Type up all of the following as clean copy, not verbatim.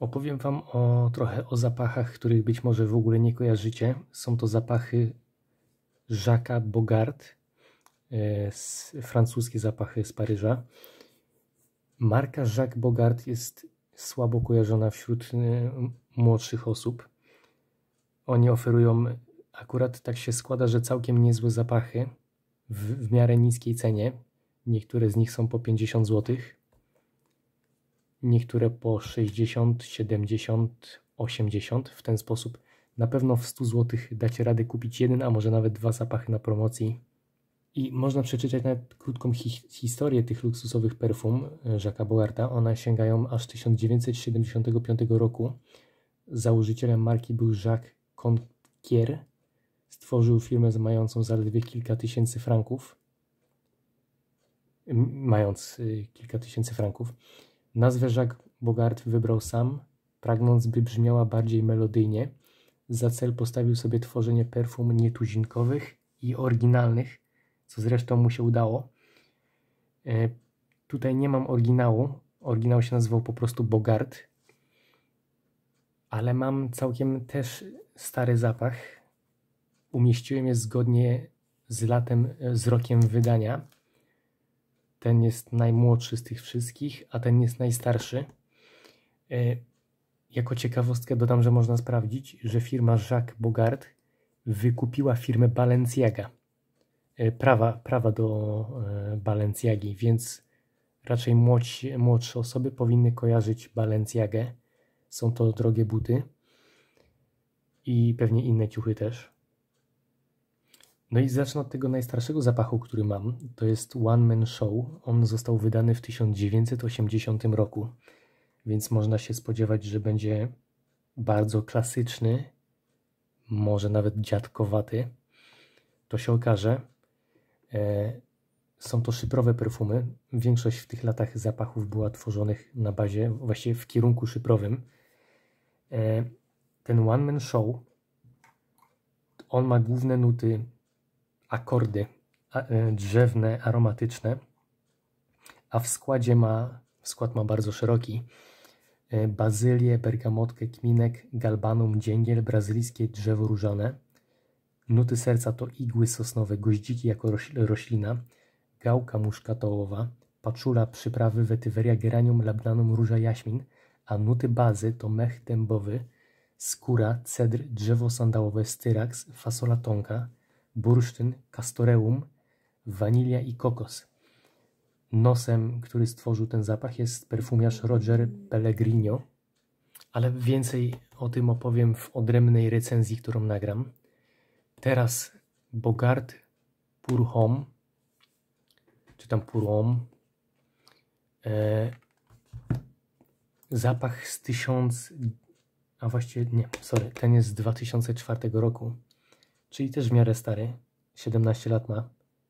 Opowiem Wam trochę o zapachach, których być może w ogóle nie kojarzycie. Są to zapachy Jacques'a Bogart, francuskie zapachy z Paryża. Marka Jacques Bogart jest słabo kojarzona wśród młodszych osób. Oni oferują, akurat tak się składa, że całkiem niezłe zapachy w miarę niskiej cenie. Niektóre z nich są po 50 zł. Niektóre po 60, 70, 80. W ten sposób na pewno w 100 zł dacie radę kupić jeden, a może nawet dwa zapachy na promocji. I można przeczytać nawet krótką historię tych luksusowych perfum Jacques'a Bogarta. One sięgają aż 1975 roku. Założycielem marki był Jacques Conquier. Stworzył firmę mającą zaledwie kilka tysięcy franków. Nazwę Jacques Bogart wybrał sam, pragnąc, by brzmiała bardziej melodyjnie. Za cel postawił sobie tworzenie perfum nietuzinkowych i oryginalnych, co zresztą mu się udało. Tutaj nie mam oryginału. Oryginał się nazywał po prostu Bogart. Ale mam całkiem też stary zapach. Umieściłem je zgodnie z rokiem wydania. Ten jest najmłodszy z tych wszystkich, a ten jest najstarszy. Jako ciekawostkę dodam, że można sprawdzić, że firma Jacques Bogart wykupiła firmę Balenciaga. Prawa do Balenciagi, więc raczej młodsze osoby powinny kojarzyć Balenciagę. Są to drogie buty i pewnie inne ciuchy też. No i zacznę od tego najstarszego zapachu, który mam. To jest One Man Show. On został wydany w 1980 roku, więc można się spodziewać, że będzie bardzo klasyczny, może nawet dziadkowaty. To się okaże. Są to szyprowe perfumy. Większość w tych latach zapachów była tworzonych na bazie, właściwie w kierunku szyprowym. Ten One Man Show, on ma główne nuty, akordy drzewne, aromatyczne, a skład ma bardzo szeroki. Bazylię, bergamotkę, kminek, galbanum, dzięgiel, brazylijskie drzewo różane. Nuty serca to igły sosnowe, goździki jako roślina, gałka muszkatołowa, paczula, przyprawy, wetyweria, geranium, labdanum, róża, jaśmin, a nuty bazy to mech dębowy, skóra, cedr, drzewo sandałowe, styraks, fasola tonka, bursztyn, castoreum, wanilia i kokos. Nosem, który stworzył ten zapach, jest perfumiarz Roger Pellegrino, ale więcej o tym opowiem w odrębnej recenzji, którą nagram. Teraz Bogart Pour Homme, czy tam Pour Homme. Zapach z ten jest z 2004 roku, czyli też w miarę stary, 17 lat ma.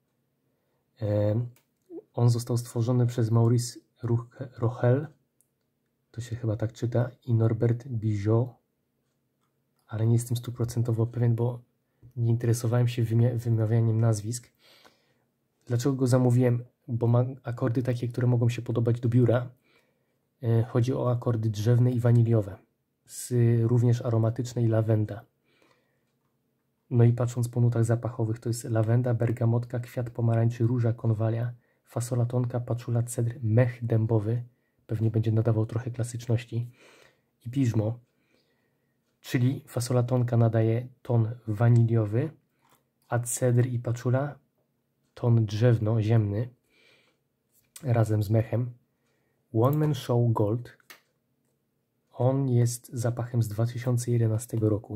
On został stworzony przez Maurice Rochel, to się chyba tak czyta, i Norbert Bijot, ale nie jestem 100% pewien, bo nie interesowałem się wymawianiem nazwisk. Dlaczego go zamówiłem? Bo ma akordy takie, które mogą się podobać do biura. Chodzi o akordy drzewne i waniliowe, również aromatyczne i lawenda. No i patrząc po nutach zapachowych, to jest lawenda, bergamotka, kwiat pomarańczy, róża, konwalia, fasola tonka, paczula, cedr, mech dębowy, pewnie będzie nadawał trochę klasyczności, i piżmo, czyli fasola tonka nadaje ton waniliowy, a cedr i paczula ton drzewno-ziemny razem z mechem. One Man Show Gold, on jest zapachem z 2011 roku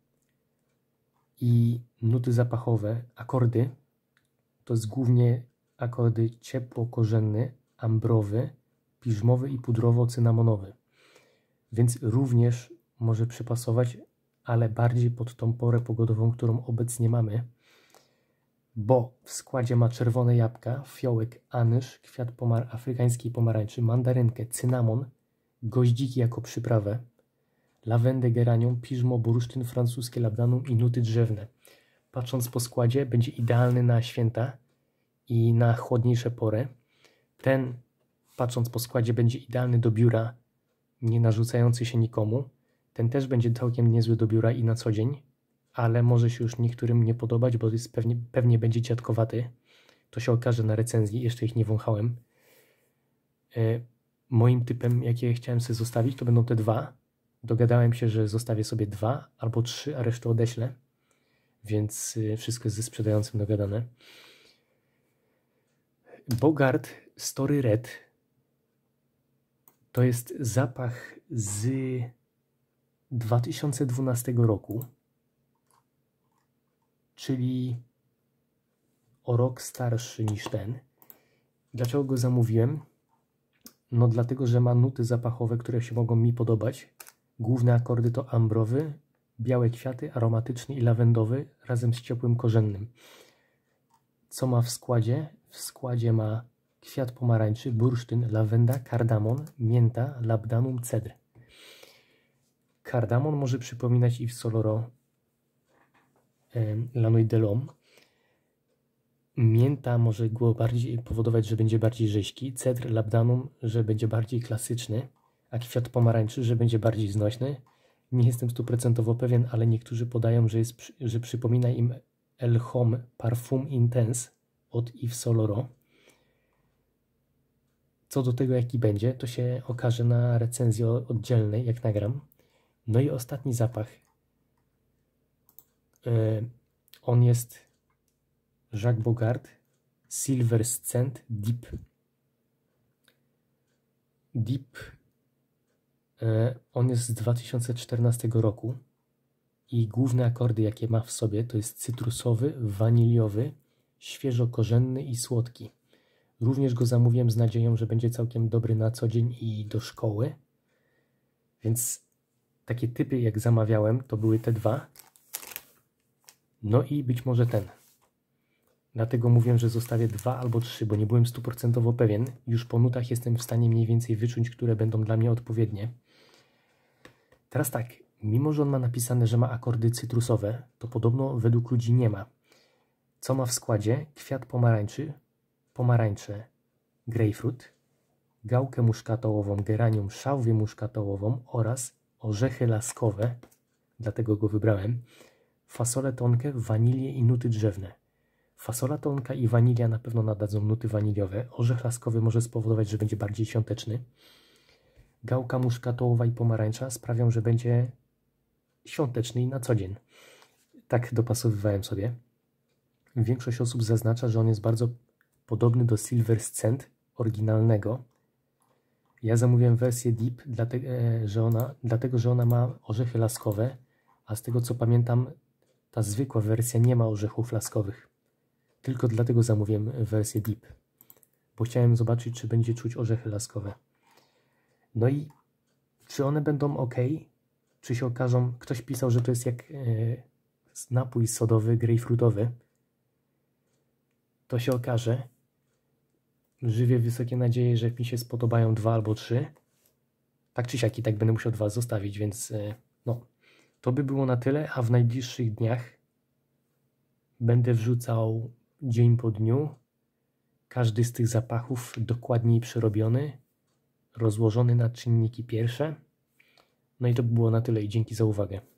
i nuty zapachowe, akordy, to jest głównie akordy ciepło-korzenny, ambrowy, piżmowy i pudrowo-cynamonowy, więc również może przypasować, ale bardziej pod tą porę pogodową, którą obecnie mamy, bo w składzie ma czerwone jabłka, fiołek, anyż, kwiat afrykańskiej pomarańczy, mandarynkę, cynamon, goździki jako przyprawę, lawendę, geranium, piżmo, bursztyn, francuskie labdanum i nuty drzewne. Patrząc po składzie, będzie idealny na święta i na chłodniejsze pory. Ten, patrząc po składzie, będzie idealny do biura nie narzucający się nikomu. Ten też będzie całkiem niezły do biura i na co dzień, ale może się już niektórym nie podobać, bo jest pewnie będzie dziadkowaty. To się okaże na recenzji, jeszcze ich nie wąchałem. Moim typem, jakie chciałem sobie zostawić, to będą te dwa. Dogadałem się, że zostawię sobie 2 albo 3, a resztę odeślę. Więc wszystko jest ze sprzedającym dogadane. Bogart Story Red to jest zapach z 2012 roku, czyli o rok starszy niż ten. Dlaczego go zamówiłem? No dlatego, że ma nuty zapachowe, które się mogą mi podobać. Główne akordy to ambrowy, białe kwiaty, aromatyczny i lawendowy razem z ciepłym korzennym. Co ma w składzie? W składzie ma kwiat pomarańczy, bursztyn, lawenda, kardamon, mięta, labdanum, cedr. Kardamon może przypominać Yves Saint Laurent La Nuit de l'Homme. Mięta może go bardziej powodować, że będzie bardziej rzeźki. Cedr, labdanum, że będzie bardziej klasyczny. A kwiat pomarańczy, że będzie bardziej znośny. Nie jestem 100% pewien, ale niektórzy podają, że przypomina im El Homme Parfum Intense od Yves Saint Laurent. Co do tego, jaki będzie, to się okaże na recenzji oddzielnej, jak nagram. No i ostatni zapach. On jest Jacques Bogart Silver Scent Deep. Deep. On jest z 2014 roku i główne akordy, jakie ma w sobie, to jest cytrusowy, waniliowy, świeżo-korzenny i słodki. Również go zamówiłem z nadzieją, że będzie całkiem dobry na co dzień i do szkoły. Więc takie typy, jak zamawiałem, to były te dwa. No i być może ten. Dlatego mówiłem, że zostawię 2 albo 3, bo nie byłem 100% pewien. Już po nutach jestem w stanie mniej więcej wyczuć, które będą dla mnie odpowiednie. Teraz tak, mimo że on ma napisane, że ma akordy cytrusowe, to podobno według ludzi nie ma. Co ma w składzie? Kwiat pomarańczy, pomarańcze, grejpfrut, gałkę muszkatołową, geranium, szałwię muszkatołową oraz orzechy laskowe, dlatego go wybrałem, fasolę tonkę, wanilię i nuty drzewne. Fasola tonka i wanilia na pewno nadadzą nuty waniliowe. Orzech laskowy może spowodować, że będzie bardziej świąteczny. Gałka muszkatołowa i pomarańcza sprawią, że będzie świąteczny i na co dzień. Tak dopasowywałem sobie. Większość osób zaznacza, że on jest bardzo podobny do Silver Scent oryginalnego. Ja zamówiłem wersję Deep, dlatego że ona ma orzechy laskowe, a z tego co pamiętam, ta zwykła wersja nie ma orzechów laskowych. Tylko dlatego zamówiłem wersję Deep, bo chciałem zobaczyć, czy będzie czuć orzechy laskowe. No i czy one będą ok, czy się okażą, ktoś pisał, że to jest jak napój sodowy, grejpfrutowy. To się okaże. Żywię wysokie nadzieje, że mi się spodobają 2 albo 3. Tak czy siak i tak będę musiał 2 zostawić, więc no, to by było na tyle, a w najbliższych dniach będę wrzucał dzień po dniu każdy z tych zapachów dokładniej przerobiony, rozłożony na czynniki pierwsze. No i to by było na tyle i dzięki za uwagę.